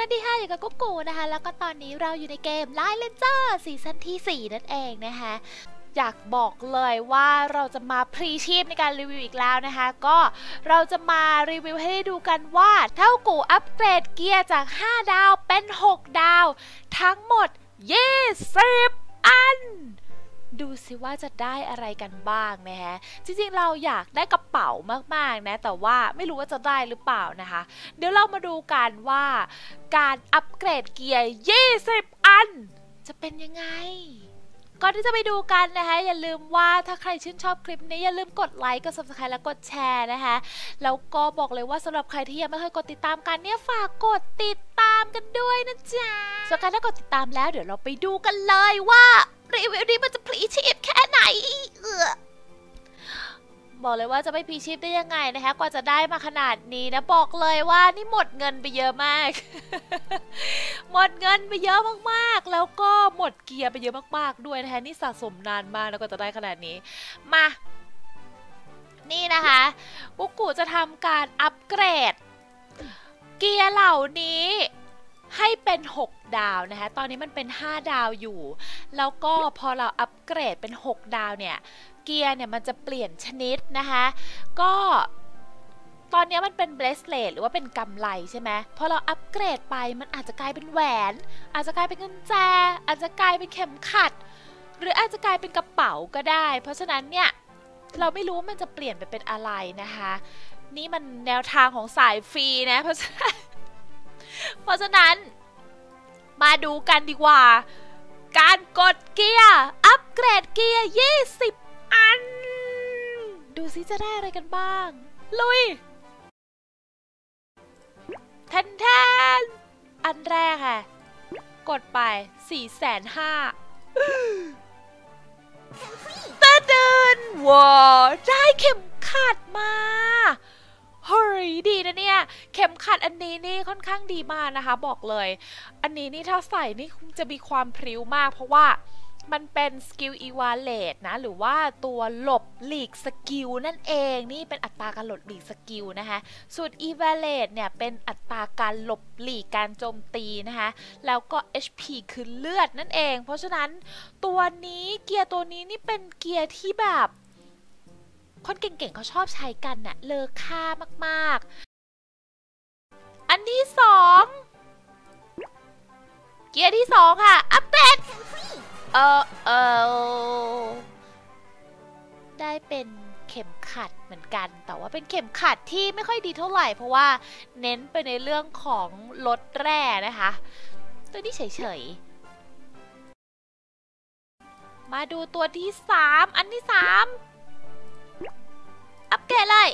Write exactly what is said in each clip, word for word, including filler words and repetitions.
วัสดีค่ะอยู่กับกุ๊กกูนะคะแล้วก็ตอนนี้เราอยู่ในเกม Line Ranger ซีซั่นที่สี่นั่นเองนะคะอยากบอกเลยว่าเราจะมาพรีชีพในการรีวิวอีกแล้วนะคะก็เราจะมารีวิวให้ได้ดูกันว่าเท่ากูอัปเกรดเกียร์จากห้าดาวเป็นหกดาวทั้งหมดยี่สิบอันดูสิว่าจะได้อะไรกันบ้างนะคะจริงๆเราอยากได้กระเป๋ามากๆนะแต่ว่าไม่รู้ว่าจะได้หรือเปล่านะคะเดี๋ยวเรามาดูกันว่าการอัปเกรดเกียร์ยี่สิบอันจะเป็นยังไงก่อนที่จะไปดูกันนะคะอย่าลืมว่าถ้าใครชื่นชอบคลิปนี้อย่าลืมกดไลค์กด ซับสไครบ์ และกดแชร์นะคะแล้วก็บอกเลยว่าสำหรับใครที่ยังไม่เคยกดติดตามกันเนี่ยฝากกดติดตามกันด้วยนะจ๊ะส่วนการถ้ากดติดตามแล้วเดี๋ยวเราไปดูกันเลยว่ารีวิวนี้มันจะพลีชีพแค่ไหนเออบอกเลยว่าจะไม่พลีชีพได้ยังไงนะคะกว่าจะได้มาขนาดนี้นะบอกเลยว่านี่หมดเงินไปเยอะมาก หมดเงินไปเยอะมากๆแล้วก็หมดเกียร์ไปเยอะมากๆด้วยนะคะนี่สะสมนานมากแล้วก็จะได้ขนาดนี้มานี่นะคะกุ๊กกูจะทำการอัปเกรดเกียร์เหล่านี้ให้เป็นหกดาวนะคะตอนนี้มันเป็นห้าดาวอยู่แล้วก็พอเราอัปเกรดเป็นหกดาวเนี่ยเกียร์เนี่ยมันจะเปลี่ยนชนิดนะคะก็ตอนนี้มันเป็นเบรสเลตหรือว่าเป็นกำไลใช่ไหมพอเราอัปเกรดไปมันอาจจะกลายเป็นแหวนอาจจะกลายเป็นกุญแจอาจจะกลายเป็นเข็มขัดหรืออาจจะกลายเป็นกระเป๋าก็ได้เพราะฉะนั้นเนี่ยเราไม่รู้ว่ามันจะเปลี่ยนไปเป็นอะไรนะคะนี่มันแนวทางของสายฟรีนะเพราะฉะนั้นเพราะฉะนั้นมาดูกันดีกว่าการกดเกียร์อัปเกรดเกียร์ยี่สิบอันดูซิจะได้อะไรกันบ้างลุยแทนแทนอันแรกค่ะกดไปสี่แสนห้าตะเดินว้าวได้เข็มขัดมาเฮ้ยดีนะเนี่ยเข็มขัดอันนี้นี่ค่อนข้างดีมากนะคะบอกเลยอันนี้นี่ถ้าใส่นี่คงจะมีความพริ้วมากเพราะว่ามันเป็นสกิลอีวาเลตนะหรือว่าตัวหลบหลีกสกิลนั่นเองนี่เป็นอัตราการหลบหลีกสกิลนะคะส่วนอีวาเลตเนี่ยเป็นอัตราการหลบหลีกการโจมตีนะคะแล้วก็ เอช พี คือเลือดนั่นเองเพราะฉะนั้นตัวนี้เกียร์ตัวนี้นี่เป็นเกียร์ที่แบบคนเก่งๆเขาชอบใช้กันน่ะเลอค่ามากๆอันที่สองเกียร์ที่สองค่ะอัปเดตเออเออได้เป็นเข็มขัดเหมือนกันแต่ว่าเป็นเข็มขัดที่ไม่ค่อยดีเท่าไหร่เพราะว่าเน้นไปในเรื่องของลดแร่นะคะตัวนี้เฉยๆมาดูตัวที่สามอันที่สามอัปเกรดเลย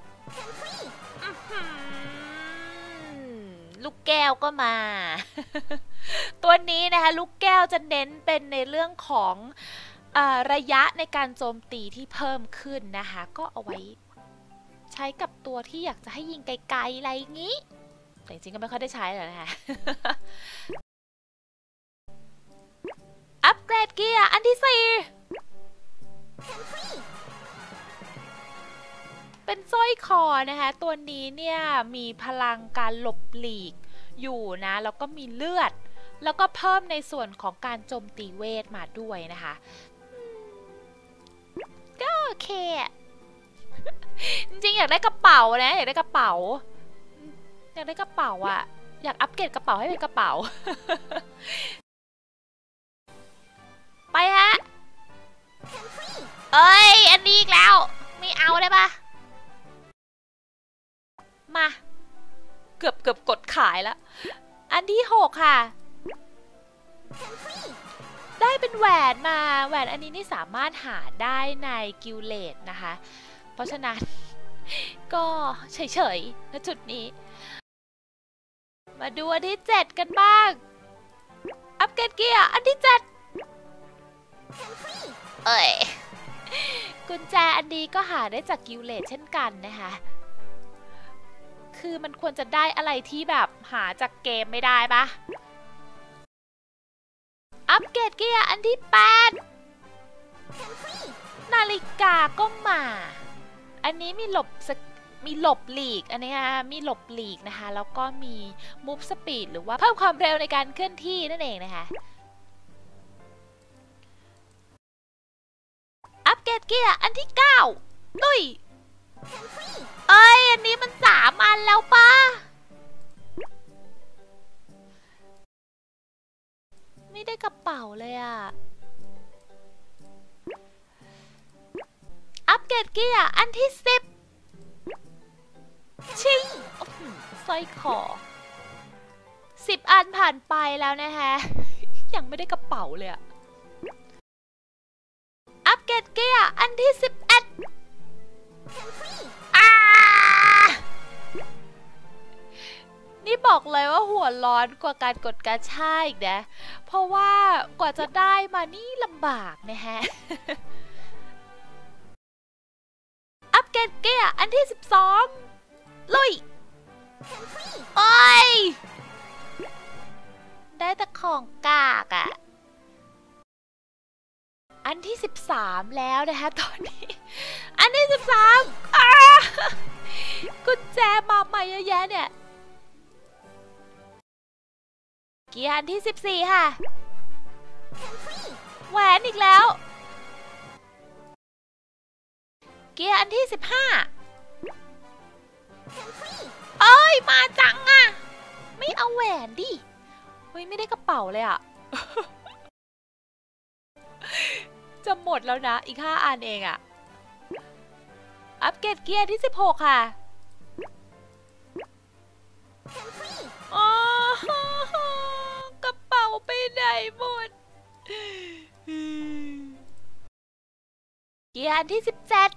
ลูกแก้วก็มา ตัวนี้นะคะลูกแก้วจะเน้นเป็นในเรื่องของอระยะในการโจมตีที่เพิ่มขึ้นนะคะก็เอาไว้ใช้กับตัวที่อยากจะให้ยิงไกลๆอะไรอย่างนี้แต่จริงๆก็ไม่ค่อยได้ใช้เลยนะคะ อัปเกรดเกียร์อันที่สี่เป็นสร้อยคอนะคะตัวนี้เนี่ยมีพลังการหลบหลีกอยู่นะแล้วก็มีเลือดแล้วก็เพิ่มในส่วนของการโจมตีเวทมาด้วยนะคะก็โอเค จริงๆอยากได้กระเป๋านะอยากได้กระเป๋าอยากได้กระเป๋าอะอยากอัปเกรดกระเป๋าให้เป็นกระเป๋า ไปฮะเอ้ยอันนี้อีกแล้วไม่เอาได้ปะมาเกือบเกือบกดขายแล้วอันที่หกค่ะได้เป็นแหวนมาแหวนอันนี้นี่สามารถหาได้ในกิลเลดนะคะเพราะฉะนั้นก็เฉยๆณจุดนี้มาดูอันที่เจ็ดกันบ้างอัปเกรดเกียร์อันที่เจ็ดเอ้ยกุญแจอันนี้ก็หาได้จากกิลเลดเช่นกันนะคะคือมันควรจะได้อะไรที่แบบหาจากเกมไม่ได้ปะอัปเกรดเกียร์อันที่แปดนาฬิกาก็มาอันนี้มีหลบมีหลบหลีกอันนี้นะมีหลบหลีกนะคะแล้วก็มี move speed หรือว่าเพิ่มความเร็วในการเคลื่อนที่นั่นเองนะคะอัปเกรดเกียร์อันที่เก้าลุยเอ้ยอันนี้มันสามอันแล้วป่ะไม่ได้กระเป๋าเลยอะอัปเกรดเกียร์อันที่สิบชิงสร้อยคอสิบอันผ่านไปแล้วนะคะยังไม่ได้กระเป๋าเลยอะอัปเกรดเกียร์อันที่สิบเอ็ดนี่บอกเลยว่าหัวร้อนกว่าการกดกาชาอีกนะเพราะว่ากว่าจะได้มานี่ลำบากนะฮะ อัปเกรดเกียร์อันที่สิบสองลุยโอ้ยได้แต่ของกากอะ่ะอันที่สิบสามแล้วนะคะตอนนี้อันที่สิบสามกุญแจมาใหม่เยอะแยะเนี่ยเกียร์อันที่สิบสี่ค่ะแหวนอีกแล้วเกียร์อันที่สิบห้าเอ้ยมาจังอะไม่เอาแหวนดิเฮ้ยไม่ได้กระเป๋าเลยอะจะหมดแล้วนะอีกห้าอันเองอะอัปเกรดเกียร์ที่สิบหกค่ะอ๋อกระเป๋าไปไหนหมดเกียร์อันที่สิบเจ็ด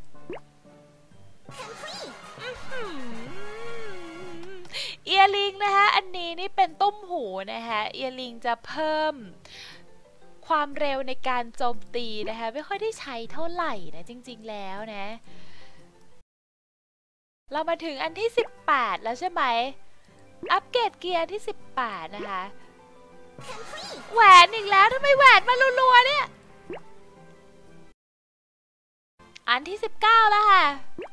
เอียริงนะคะอันนี้นี่เป็นต้มหูนะคะเอียริงจะเพิ่มความเร็วในการโจมตีนะคะไม่ค่อยได้ใช้เท่าไหร่นะจริงๆแล้วนะเรามาถึงอันที่สิบแปดแล้วใช่ไหมอัปเกรดเกียร์ที่สิบแปดนะคะแหวนอีกแล้วทำไมแหวนมารัวๆเนี่ยอันที่สิบเก้าแล้วค่ะ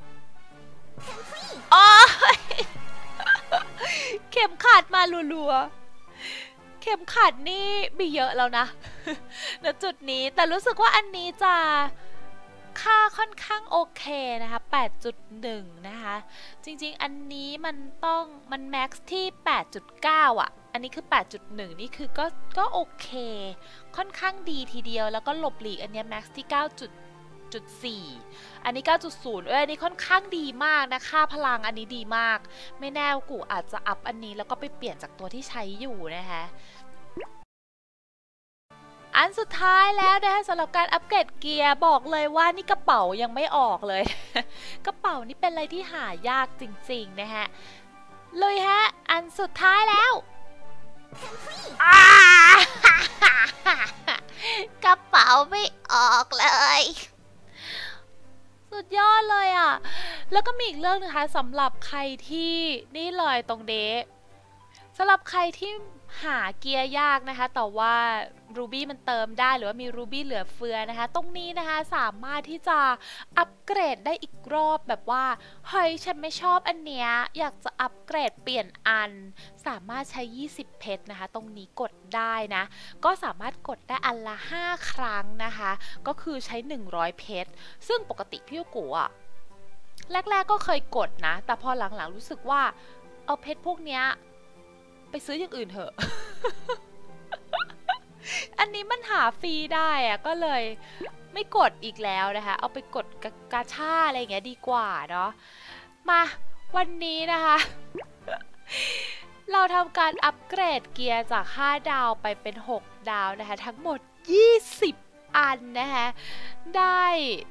โอ้ยเข็มขัดมารัวๆเข็มขัดนี่มีเยอะแล้วนะณจุดนี้แต่รู้สึกว่าอันนี้จะค่าค่อนข้างโอเคนะคะ แปดจุดหนึ่ง นะคะจริงๆอันนี้มันต้องมันแม็กซ์ที่ แปดจุดเก้า อ่ะอันนี้คือ แปดจุดหนึ่ง นี่คือก็ก็โอเคค่อนข้างดีทีเดียวแล้วก็หลบหลีกอันนี้แม็กซ์ที่ เก้าจุดสี่ อันนี้ เก้าจุดศูนย์ เอ้ยอันนี้ค่อนข้างดีมากนะค่าพลังอันนี้ดีมากไม่แน่กูอาจจะอัพอันนี้แล้วก็ไปเปลี่ยนจากตัวที่ใช้อยู่นะคะอันสุดท้ายแล้วนะคะสำหรับการอัปเกรดเกียร์บอกเลยว่านี่กระเป๋ายังไม่ออกเลยกระเป๋านี่เป็นอะไรที่หายากจริงๆนะฮะเลยฮะอันสุดท้ายแล้วกระเป๋าไม่ออกเลยสุดยอดเลยอ่ะแล้วก็มีอีกเรื่องนึงนะคะสำหรับใครที่นี่เลยตรงเดะสำหรับใครที่หาเกียร์ยากนะคะแต่ว่ารูบี้มันเติมได้หรือว่ามีรูบี้เหลือเฟือนะคะตรงนี้นะคะสามารถที่จะอัปเกรดได้อีกรอบแบบว่าเฮ้ยฉันไม่ชอบอันเนี้ยอยากจะอัปเกรดเปลี่ยนอันสามารถใช้ยี่สิบเพชรนะคะตรงนี้กดได้นะก็สามารถกดได้อันละห้าครั้งนะคะก็คือใช้หนึ่งร้อยเพชรซึ่งปกติพี่กูอ่ะแรกๆก็เคยกดนะแต่พอหลังๆรู้สึกว่าเอาเพชรพวกเนี้ยไปซื้ออย่างอื่นเถอะ อันนี้มันหาฟรีได้อะก็เลยไม่กดอีกแล้วนะคะเอาไปกดกาชาอะไรอย่างเงี้ยดีกว่าเนาะมาวันนี้นะคะ เราทำการอัปเกรดเกียร์จากห้าดาวไปเป็นหกดาวนะคะทั้งหมดยี่สิบอันนะคะได้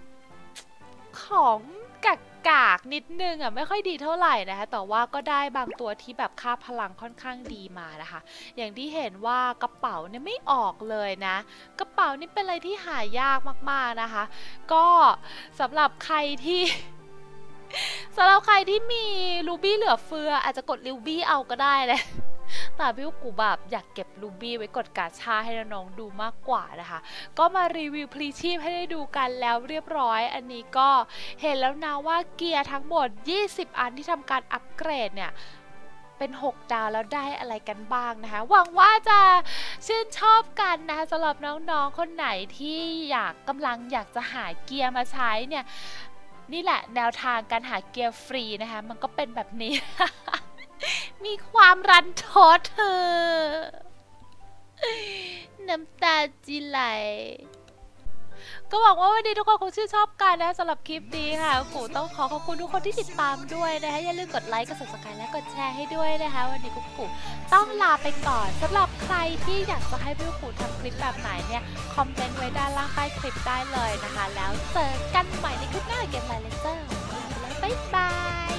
ของกักกากนิดนึงอ่ะไม่ค่อยดีเท่าไหร่นะคะแต่ว่าก็ได้บางตัวที่แบบค่าพลังค่อนข้างดีมานะคะอย่างที่เห็นว่ากระเป๋าเนี่ยไม่ออกเลยนะกระเป๋านี่เป็นอะไรที่หายากมากๆนะคะก็สำหรับใครที่สำหรับใครที่มีรูบี้เหลือเฟืออาจจะกดรูบี้เอาก็ได้เลยแต่พี่กูแบบอยากเก็บรูบี้ไว้กดกาชาให้น้องๆดูมากกว่านะคะก็มารีวิวพลีชีพให้ได้ดูกันแล้วเรียบร้อยอันนี้ก็เห็นแล้วนะว่าเกียร์ทั้งหมดยี่สิบอันที่ทำการอัปเกรดเนี่ยเป็นหกดาวแล้วได้อะไรกันบ้างนะคะหวังว่าจะชื่นชอบกันนะคะสำหรับน้องๆคนไหนที่อยากกำลังอยากจะหาเกียร์มาใช้เนี่ยนี่แหละแนวทางการหาเกียร์ฟรีนะคะมันก็เป็นแบบนี้ มีความรันทดเธอน้ำตาจีไหลก็หวังว่าวันนี้ทุกคนคงชื่นชอบกันนะสำหรับคลิปนี้ค่ะกูต้องขอขอบคุณทุกคนที่ติดตามด้วยนะคะอย่าลืมกดไลค์กด ซับสไครบ์ และกดแชร์ให้ด้วยนะคะวันนี้กูกูต้องลาไปก่อนสำหรับใครที่อยากจะให้พี่กูทำคลิปแบบไหนเนี่ยคอมเมนต์ไว้ด้านล่างใต้คลิปได้เลยนะคะแล้วเจอกันใหม่ในคลิปหน้าเกมไลน์เลนเจอร์บ๊ายบาย